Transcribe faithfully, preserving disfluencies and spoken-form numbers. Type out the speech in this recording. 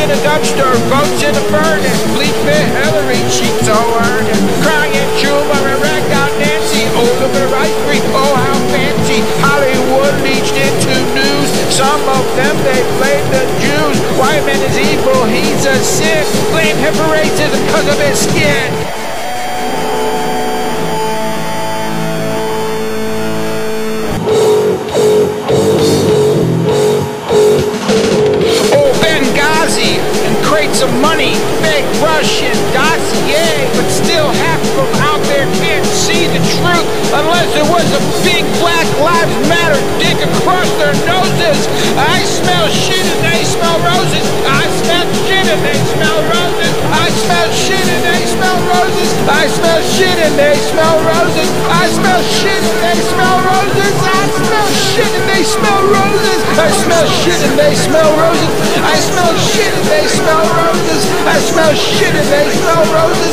in a dumpster, votes in a burning. Bleeping Hillary, she's so earning. Crying Schumer and ragged out Nancy. Oh, look at her ice cream, oh, how fancy. Hollywood leached into news. Some of them, they blame the Jews. White man is evil, he's a sin. Blame him for racism because of his skin. Some money, fake Russian dossier, but still half of them out there can't see the truth unless it was a big Black Lives Matter dick across their noses. I smell shit and they smell roses. I smell shit and they smell roses. I smell shit and they smell roses. I smell shit and they smell roses. I smell shit and they smell roses. I smell shit and they smell roses. I smell shit and they smell roses. I smell shit and they smell roses. I smell shit and they smell roses.